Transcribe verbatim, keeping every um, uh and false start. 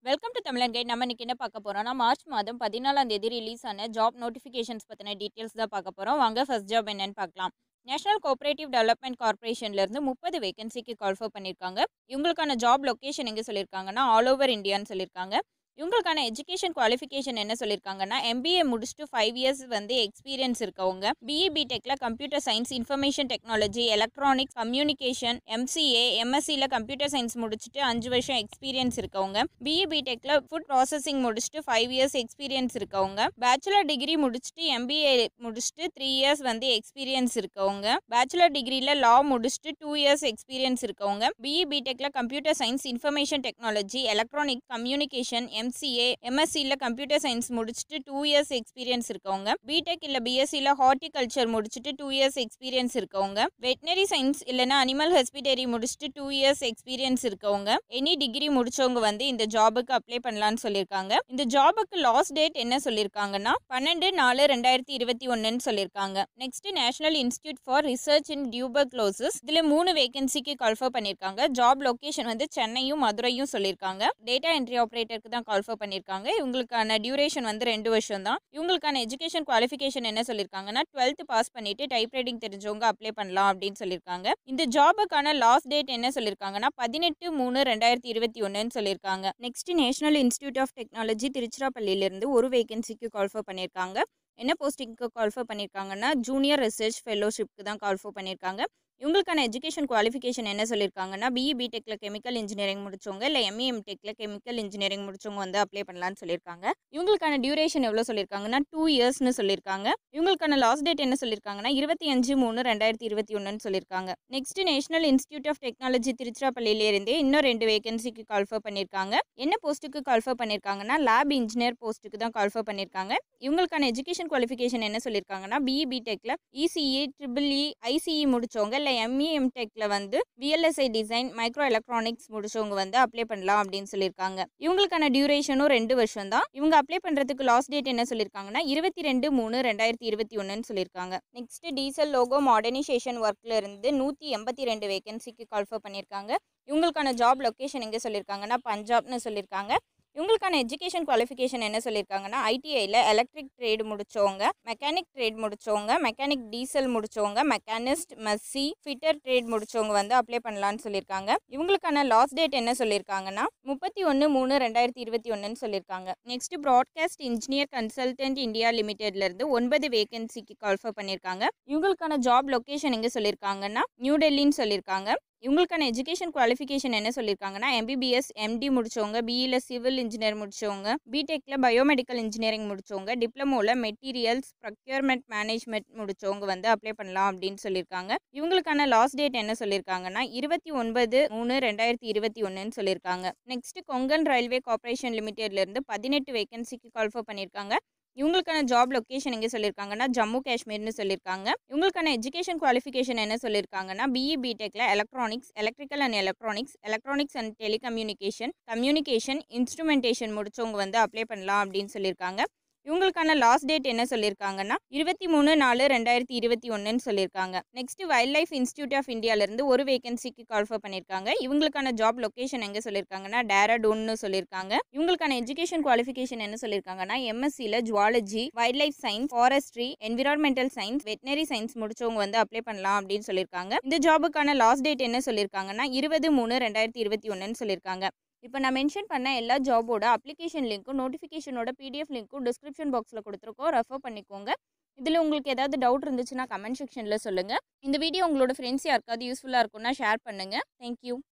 Welcome to தமிழன் guide. நம்ம இன்னைக்கு என்ன பார்க்க போறோம்னா, மார்ச் மாதம் பதினாலாம் தேதி ரிலீஸ் ஆன ஜாப் நோட்டிஃபிகேஷன்ஸ் பற்றின டீட்டெயில்ஸ் தான் பார்க்க போகிறோம். வாங்க ஃபர்ஸ்ட் ஜாப் என்னன்னு பார்க்கலாம். நேஷனல் கோஆப்ரேட்டிவ் டெவலப்மெண்ட் கார்பரேஷன்லேருந்து முப்பது வேகன்சிக்கு கால்ஃபர் பண்ணியிருக்காங்க. இவங்களுக்கான ஜாப் லொக்கேஷன் எங்கே சொல்லியிருக்காங்கன்னா, ஆல் ஓவர் இந்தியான்னு சொல்லியிருக்காங்க. இவங்களுக்கான எஜுகேஷன் குவாலிஃபிகேஷன் என்ன சொல்லியிருக்காங்கன்னா, எம்பிஏ முடிச்சுட்டு ஃபைவ் இயர்ஸ் வந்து எக்ஸ்பீரியன்ஸ் இருக்கவங்க, பிஇ பிடெக்கில் computer science, information technology, electronics, communication, MCA, எம்எஸ்சியில் கம்ப்யூட்டர் சயின்ஸ் முடிச்சுட்டு அஞ்சு வருஷம் எக்ஸ்பீரியன்ஸ் இருக்கவங்க, பிஇ பிடெக்கில் ஃபுட் ப்ராசஸிங் முடிச்சுட்டு ஃபைவ் இயர்ஸ் எக்ஸ்பீரியன்ஸ் இருக்கவங்க, பேச்சுலர் டிகிரி முடிச்சுட்டு எம்பிஏ முடிச்சுட்டு த்ரீ இயர்ஸ் வந்து எக்ஸ்பீரியன்ஸ் இருக்கவங்க, பேச்சுலர் டிகிரியில் லா முடிச்சுட்டு டூ இயர்ஸ் எக்ஸ்பீரியன்ஸ் இருக்கவங்க, பிஇ பிடெக்கில் computer science, information technology, electronics, communication, MCA, எம்எஸ்சியில் கம்ப்யூட்டர் சயின்ஸ் முடிச்சுட்டு டூ இயர்ஸ் எக்ஸ்பீரியன்ஸ் இருக்கவங்க, பிடெக் இல்லை பிஎஸ்சியில் ஹார்டிகல்ச்சர் முடிச்சுட்டு டூ இயர்ஸ் எக்ஸ்பீரியன்ஸ் இருக்கவங்க, வெட்டினரி சயின்ஸ் இல்லைனா அனிமல் ஹாஸ்பிட்டரி முடிச்சுட்டு டூ இயர்ஸ் எக்ஸ்பீரியன்ஸ் இருக்கவங்க, எனி டிகிரி முடிச்சவங்க வந்து இந்த ஜாபுக்கு அப்ளை பண்ணலான்னு சொல்லியிருக்காங்க. இந்த ஜாபுக்கு லாஸ்ட் டேட் என்ன சொல்லியிருக்காங்கன்னா, பன்னெண்டு நாலு ரெண்டாயிரத்தி இருபத்தி ஒன்றுன்னு சொல்லியிருக்காங்க. Next national institute for research in tuberculosis, இதில் மூணு வேகன்சிக்கு கால்ஃபர் பண்ணியிருக்காங்க. ஜாப் லொக்கேஷன் வந்து சென்னையும் மதுரையும் சொல்லியிருக்காங்க. டேட்டா என்ட்ரி ஆப்ரேட்டருக்கு தான் கால்ஃபர் பண்ணியிருக்காங்க. இவங்களுக்கான டியூரேஷன் வந்து ரெண்டு வருஷம் தான். இவங்களுக்கான எஜுகேஷன் குவாலிஃபிகேஷன் என்ன சொல்லியிருக்காங்கன்னா, டுவெல்த் பாஸ் பண்ணிட்டு டைப் ரைட்டிங் தெரிஞ்சவங்க அப்ளை பண்ணலாம் அப்படின்னு சொல்லியிருக்காங்க. இந்த ஜாபுக்கான லாஸ்ட் டேட் என்ன சொல்லியிருக்காங்கன்னா, பதினெட்டு மூணு ரெண்டாயிரத்தி இருபத்தி ஒன்றுன்னு சொல்லியிருக்காங்க. Next national institute of technology திருச்சிராப்பள்ளியிலிருந்து ஒரு வேகன்சிக்கு கால்ஃபர் பண்ணியிருக்காங்க. என்ன போஸ்டிங்க்கு கால்ஃபர் பண்ணியிருக்காங்கன்னா, ஜூனியர் ரிசர்ச் ஃபெலோஷிப்க்கு தான் கால்ஃபர் பண்ணியிருக்காங்க. இவங்களுக்கான எஜுகேஷன் குவாலிஃபிகேஷன் என்ன சொல்லியிருக்காங்கன்னா, பிஇ பிடெக்கில் கெமிக்கல் இன்ஜினியரிங் முடிச்சவங்க இல்லை எம்இ எம்டெக்கில் கெமிக்கல் இன்ஜினியரிங் முடிச்சவங்க வந்து அப்ளை பண்ணலான்னு சொல்லியிருக்காங்க. இவங்களுக்கான டியூரேஷன் எவ்வளோ சொல்லியிருக்காங்கன்னா, டூ இயர்ஸ்னு சொல்லியிருக்காங்க. இவங்களுக்கான லாஸ்ட் டேட் என்ன சொல்லியிருக்காங்கன்னா, இருபத்தி அஞ்சு மூணு ரெண்டாயிரத்தி இருபத்தி ஒன்றுன்னு சொல்லியிருக்காங்க. Next national institute of technology திருச்சிராப்பள்ளியிலேருந்தே இன்னும் ரெண்டு வேகன்சிக்கு கால்ஃபர் பண்ணியிருக்காங்க. என்ன போஸ்ட்டுக்கு கால்ஃபர் பண்ணியிருக்காங்கன்னா, லேப் இன்ஜினியர் போஸ்ட்டுக்கு தான் கால்ஃபர் பண்ணியிருக்காங்க. இவங்களுக்கான எஜுகேஷன் குவாலிஃபிகேஷன் என்ன சொல்லியிருக்காங்கன்னா, பிஇ பிடெக்கில் இசிஇ ட்ரிபிள் இ ஐசிஇ முடிச்சவங்க இல்லை எம்இ எம்டெக்கில் வந்து விஎல்எஸ்ஐ டிசைன் மைக்ரோ எலக்ட்ரானிக்ஸ் முடிச்சவங்க வந்து அப்ளை பண்ணலாம் அப்படின்னு சொல்லியிருக்காங்க. இவங்களுக்கான டியூரேஷனும் ரெண்டு வருஷம் தான். இவங்க அப்ளை பண்ணுறதுக்கு லாஸ்ட் டேட் என்ன சொல்லியிருக்காங்கன்னா, இருபத்தி ரெண்டு மூணு ரெண்டாயிரத்தி இருபத்தி ஒன்றுன்னு சொல்லியிருக்காங்க. நெக்ஸ்ட் டீசல் லோகோ மாடர்னைசேஷன் ஒர்க்கில் இருந்து நூற்றி எண்பத்தி ரெண்டு வேகன்சிக்கு கால்ஃபர் பண்ணியிருக்காங்க. இவங்களுக்கான ஜாப் லொக்கேஷன் எங்கே சொல்லியிருக்காங்கன்னா, பஞ்சாப்னு சொல்லியிருக்காங்க. இவங்களுக்கான எஜுகேஷன் குவாலிஃபிகேஷன் என்ன சொல்லியிருக்காங்கன்னா, ஐடிஐயில் எலக்ட்ரிக் ட்ரேட் முடிச்சவங்க, மெக்கானிக் ட்ரேட் முடிச்சவங்க, மெக்கானிக் டீசல் முடிச்சவங்க, மெக்கானிஸ்ட், மெஸ்ஸி, ஃபிட்டர் ட்ரேட் முடிச்சவங்க வந்து அப்ளை பண்ணலான்னு சொல்லியிருக்காங்க. இவங்களுக்கான லாஸ்ட் டேட் என்ன சொல்லியிருக்காங்கன்னா, முப்பத்தி ஒன்று மூணு ரெண்டாயிரத்தி இருபத்தி ஒன்றுன்னு சொல்லியிருக்காங்க. Next broadcast engineer consultant India லிமிடெட்லேருந்து ஒன்பது வேகன்சிக்கு கால்ஃபர் பண்ணியிருக்காங்க. இவங்களுக்கான ஜாப் லொக்கேஷன் எங்கே சொல்லியிருக்காங்கன்னா, நியூ டெல்லின்னு சொல்லியிருக்காங்க. இவங்களுக்கான எஜுகேஷன் குவாலிஃபிகேஷன் என்ன சொல்லியிருக்காங்கன்னா, எம்பிபிஎஸ் எம்டி முடிச்சவங்க, பிஇல சிவில் இன்ஜினியர் முடிச்சவங்க, பிடெக்கில் பயோமெடிக்கல் இன்ஜினியரிங் முடிச்சவங்க, டிப்ளமோவில் மெட்டீரியல்ஸ் ப்ரொக்யூர்மெண்ட் மேனேஜ்மெண்ட் முடிச்சவங்க வந்து அப்ளை பண்ணலாம் அப்படின்னு சொல்லியிருக்காங்க. இவங்களுக்கான லாஸ்ட் டேட் என்ன சொல்லியிருக்காங்கன்னா, இருபத்தி ஒன்பது மூணு ரெண்டாயிரத்தி இருபத்தி ஒன்றுன்னு சொல்லியிருக்காங்க. நெக்ஸ்ட் கொங்கன் ரயில்வே கார்பரேஷன் லிமிடெட்லேருந்து பதினெட்டு வேகன்சிக்கு கால்ஃபர் பண்ணியிருக்காங்க. இவங்களுக்கான ஜாப் லொக்கேஷன் எங்கே சொல்லியிருக்காங்கன்னா, ஜம்மு காஷ்மீர்னு சொல்லியிருக்காங்க. இவங்களுக்கான எஜுகேஷன் குவாலிஃபிகேஷன் என்ன சொல்லியிருக்காங்கன்னா, பிஇ பிடெக்கில் electronics, electrical and electronics, electronics and telecommunication, communication, instrumentation முடிச்சவங்க வந்து அப்ளை பண்ணலாம் அப்படின்னு சொல்லியிருக்காங்க. இவங்களுக்கான லாஸ்ட் டேட் என்ன சொல்லியிருக்காங்கன்னா, இருபத்தி மூணு நாலு ரெண்டாயிரத்தி இருபத்தி ஒன்றுன்னு சொல்லியிருக்காங்க. Next wild life institute of இந்தியாவிலேருந்து ஒரு வேகன்சிக்கு கால்ஃபர் பண்ணியிருக்காங்க. இவங்களுக்கான ஜாப் லொக்கேஷன் எங்கே சொல்லியிருக்காங்கன்னா, டேராடூன்னு சொல்லியிருக்காங்க. இவங்களுக்கான எஜுகேஷன் குவாலிஃபிகேஷன் என்ன சொல்லியிருக்காங்கன்னா, எம்எஸ்சியில் zoology, wild life science, forestry, environmental science, veterinary science முடிச்சவங்க வந்து அப்ளை பண்ணலாம் அப்படின்னு சொல்லியிருக்காங்க. இந்த ஜாபுக்கான லாஸ்ட் டேட் என்ன சொல்லியிருக்காங்கன்னா, இருபது மூணு ரெண்டாயிரத்தி இருபத்தி ஒன்றுன்னு சொல்லியிருக்காங்க. இப்போ நான் மென்ஷன் பண்ண எல்லா ஜாபோட அப்ளிகேஷன் லிங்க்கும் நோட்டிஃபிகேஷனோட பிடிஎஃப் லிங்க்கும் டிஸ்கிரிப்ஷன் பாக்ஸில் கொடுத்துருக்கோம். ரெஃபர் பண்ணிக்கோங்க. இதில் உங்களுக்கு ஏதாவது டவுட் இருந்துச்சுன்னா கமெண்ட் செக்ஷனில் சொல்லுங்கள். இந்த வீடியோ உங்களோட ஃப்ரெண்ட்ஸ் யாருக்காவது யூஸ்ஃபுல்லாக இருக்கும்னா ஷேர் பண்ணுங்கள். தேங்க்யூ.